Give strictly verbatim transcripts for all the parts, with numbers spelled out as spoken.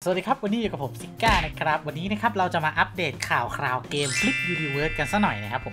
สวัสดีครับวันนี้อยู่กับผมซิก้านะครับวันนี้นะครับเราจะมาอัปเดตข่าวคราวเกม Flip Universe กันสักหน่อยนะครับผม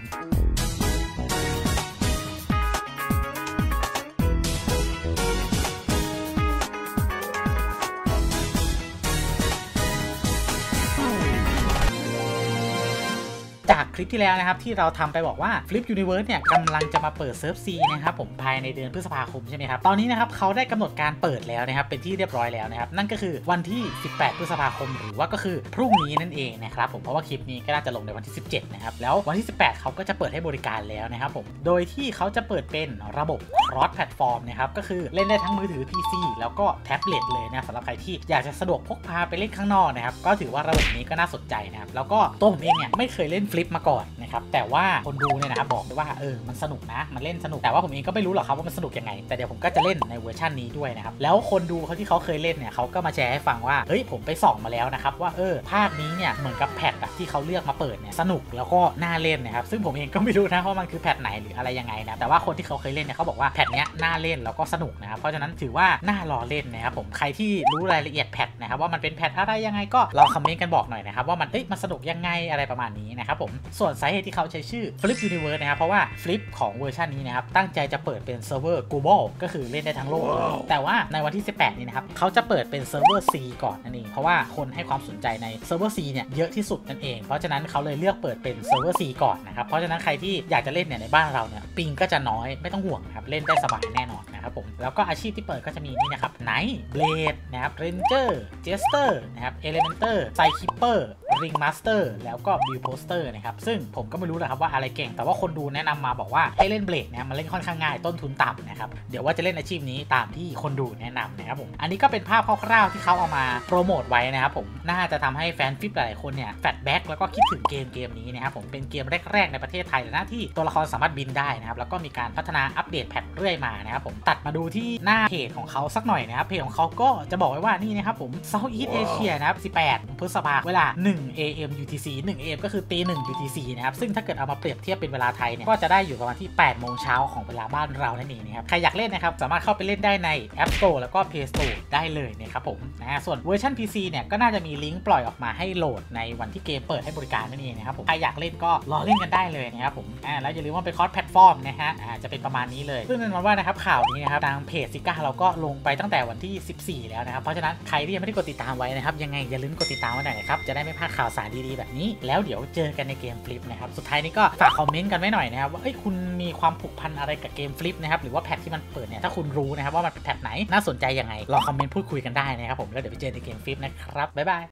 จากคลิปที่แล้วนะครับที่เราทำไปบอกว่า Flip Universe เนี่ยกำลังจะมาเปิดเซิร์ฟ C นะครับผมภายในเดือนพฤษภาคมใช่ไหมครับตอนนี้นะครับเขาได้กำหนดการเปิดแล้วนะครับเป็นที่เรียบร้อยแล้วนะครับนั่นก็คือวันที่สิบแปดพฤษภาคมหรือว่าก็คือพรุ่งนี้นั่นเองนะครับผมเพราะว่าคลิปนี้ก็น่าจะลงในวันที่สิบเจ็ดนะครับแล้ววันที่สิบแปดเขาก็จะเปิดให้บริการแล้วนะครับผมโดยที่เขาจะเปิดเป็นระบบ cross platform นะครับก็คือเล่นได้ทั้งมือถือ พี ซี แล้วก็แท็บเล็ตเลยนะสำหรับใครที่อยากจะสะดวกพกพาไปเล่นข้างนอกนะครับก็ถือว่าระบบนี้ก็น่าสนใจนะครับแล้วก็ตัวผมเองเนี่ยไม่เคยเล่น Flip มาก่อนนะครับแต่ว่าคนดูเนี่ยนะครับบอกเลยว่าเออมันสนุกนะมันเล่นสนุกแต่ว่าผมเองก็ไม่รู้หรอกครับว่ามันสนุกยังไงแต่เดี๋ยวผมก็จะเล่นในเวอร์ชันนี้ด้วยนะครับแล้วคนดูเขาที่เขาเคยเล่นเนี่ยเขาก็มาแชร์ให้ฟังว่าเฮ้ยผมไปส่องมาแล้วนะครับว่าเออภาคนี้เนี่ยเหมือนกับแพทที่เขาเลือกมาเปิดเนี่ยสนุกแล้วก็น่าเล่นนะครับซึ่งผมเองก็ไม่รู้นะว่ามันคือแพทไหนหรืออะไรยังไงนะแต่ว่าคนที่เขาเคยเล่นเนี่ยเขาบอกว่าแพทเนี้ยน่าเล่นแล้วก็สนุกนะครับเพราะฉะนั้นถือว่าน่ารอเล่นนะครับผมใครที่รู้รายละเอียดแพทนะครับว่ามันเป็นแพทอะไรยังไงก็ลองคอมเมนต์กันบอกหน่อยนะครับว่ามันเอ้ยมันสนุกยังไงอะไรประมาณนี้นะครับผมส่วนสาเหตุที่เขาใช้ชื่อ Flip Universe นะครับเพราะว่า Flip ของเวอร์ชันนี้นะครับตั้งใจจะเปิดเป็นเซิร์ฟเวอร์ global ก็คือเล่นได้ทั้งโลก wow. แต่ว่าในวันที่สิบแปดนี้นะครับเขาจะเปิดเป็นเซิร์ฟเวอร์ C ก่อนนั่นเองเพราะว่าคนให้ความสนใจในเซิร์ฟเวอร์ C เนี่ยเยอะที่สุดนั่นเองเพราะฉะนั้นเขาเลยเลือกเปิดเป็นเซิร์ฟเวอร์ C ก่อนนะครับเพราะฉะนั้นใครที่อยากจะเล่นเนี่ยในบ้านเราเนี่ยปิงก็จะน้อยไม่ต้องห่วงครับเล่นได้สบายแน่นอนนะครับผมแล้วก็อาชีพที่เปิดก็จะมีนี่นะครับ Knight Blade นะครับ Ranger Jester นะครับ Elementer Psykeeper Ring Master แล้วก็ Build Poster นะครับซึ่งผมก็ไม่รู้นะครับว่าอะไรเก่งแต่ว่าคนดูแนะนำมาบอกว่าให้เล่นเบลดนะมันเล่นค่อนข้างง่ายต้นทุนต่ำนะครับเดี๋ยวว่าจะเล่นอาชีพนี้ตามที่คนดูแนะนำนะครับผมอันนี้ก็เป็นภาพคร่าวๆที่เขาเอามาโปรโมทไว้นะครับผมน่าจะทำให้แฟนฟิปหลายคนเนี่ยแฟลชแบ็กแล้วก็คิดถึงเกมเกมนี้นะครับผมเป็นเกมแรกๆในประเทศไทยเลยนะที่ตัวละครสามารถบินได้นะครับแล้วก็มีการพัฒนาอัปเดตแพทเรื่อยมานะครับผมตัดมาดูที่หน้าเพจของเขาสักหน่อยนะครับเพจของเขาก็จะบอกไว้ว่านี่นะครับผม Southeast Asia นะครับสิบแปดพฤษภาคมเวลา หนึ่ง เอ เอ็ม ยู ที ซี หนึ่ง เอ เอ็ม ก็คือตีหนึ่ง ยู ที ซี นะครับซึ่งถ้าเกิดเอามาเปรียบเทียบเป็นเวลาไทยเนี่ยก็จะได้อยู่ประมาณที่แปดโมงเช้าของเวลาบ้านเรานั่นเองนะครับใครอยากเล่นนะครับสามารถเข้าไปเล่นได้ใน App Store แล้วก็ Play Store ได้เลยนะครับผมนะส่วนเวอร์ชัน พี ซี เนี่ยก็น่าจะมีลิงก์ปล่อยออกมาให้โหลดในวันที่เกมเปิดให้บริการนั่นเองนะครับผมใครอยากเล่นก็รอเล่นกันได้เลยนะครับผมอ่าแล้วอย่าลืมว่าเป็นคอร์สแพลตฟอร์มนะฮะอ่าจะเป็นประมาณนี้เลยซึ่งแน่นอนว่านะครับข่าวนี้นะครับทางเพจซิก้าเราก็ลงไปตั้งแต่วันที่สิบสี่แล้วนะครับเพราะฉะนั้นใครที่ยังไม่ได้กดติดตามไว้นะครับยังไงอย่าลืมกดติดตามไว้หน่อยนะครับจะได้ไม่พลาดข่าวสารดีๆแบบนี้แล้วเดี๋ยวเจอกันในเกม Flip นะครับสุดท้ายนี้ก็ฝากคอมเมนต์กันไว้หน่อยนะครับว่าเอ้ยคุณมีความผูกพันอะไรกับเกม Flip นะครับหรือว่าแพทที่มันเปิดเนี่ยถ้าคุณรู้นะครับว่ามันเป็นแพทไหนน่าสนใจยังไงลองคอมเมนต์พูดคุยกันได้นะครับผมแล้วเดี๋ยวไปเจอในเกม Flip นะครับบ๊ายบาย